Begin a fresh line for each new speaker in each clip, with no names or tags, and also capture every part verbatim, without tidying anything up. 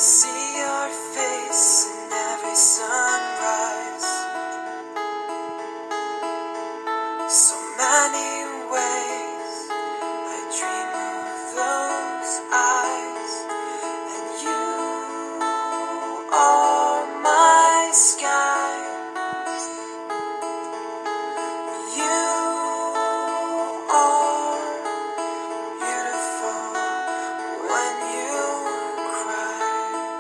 See your face in every sunrise. So many ways I dream of those eyes, and you are my sky. You are beautiful when you cry.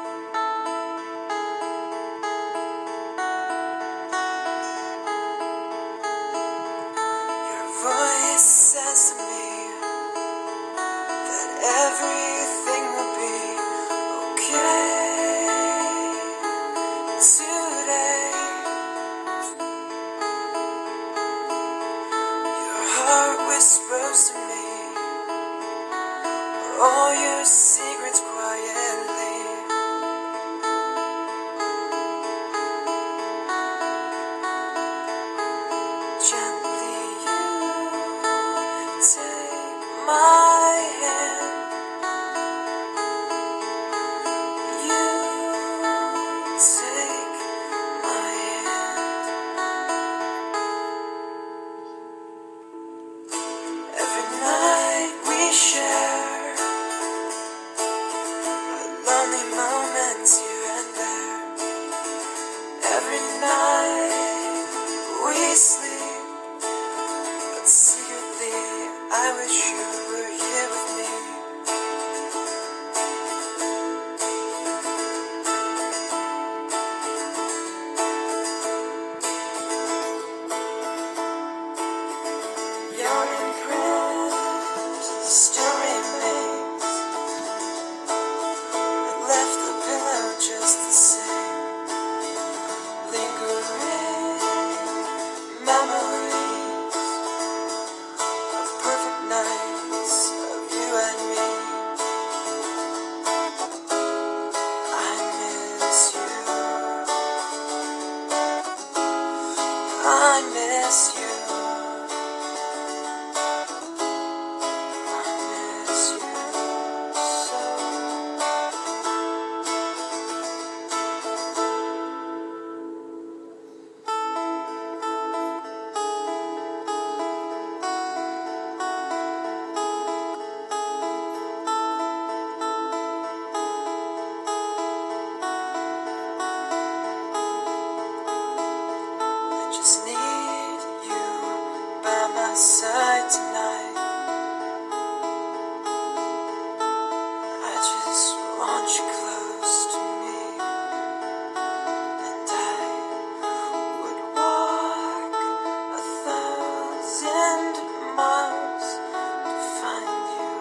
Your voice says to me that everything will be okay today. Your heart whispers to me all your secrets quietly. Gently you take my hand. You take my hand. Every night we share lonely moments here and there. Every night we sleep, but secretly I wish you were here with me. Your imprint still remains. I left the pillow just the same. Lingering memories of perfect nights of you and me. I miss you. I miss you. I miss you so. I just need you by my side tonight. I just want you close to me, and I would walk a thousand miles to find you,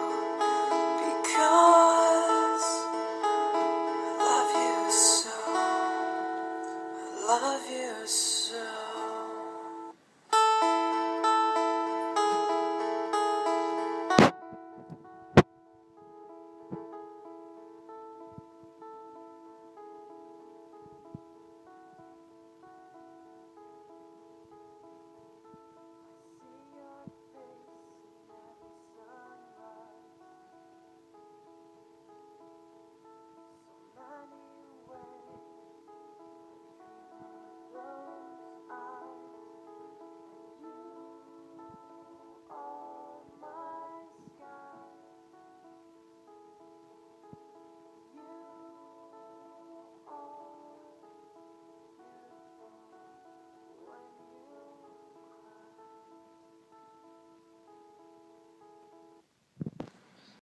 because I love you so. I love you so.